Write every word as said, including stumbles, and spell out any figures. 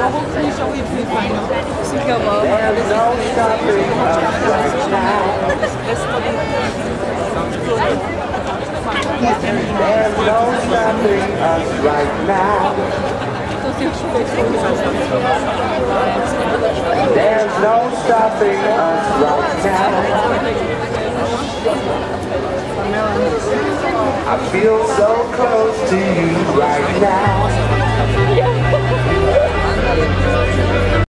hopefully shall we play final. Together. There's no stopping us right now. Let's study. There's no stopping us right now. There's no stopping us right now. I feel so close to you right now.